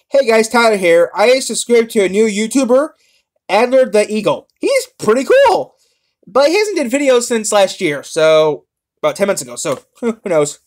Hey guys, Tyler here. I subscribed to a new YouTuber, Adler the Eagle. He's pretty cool, but he hasn't did videos since last year, so about 10 months ago. So who knows?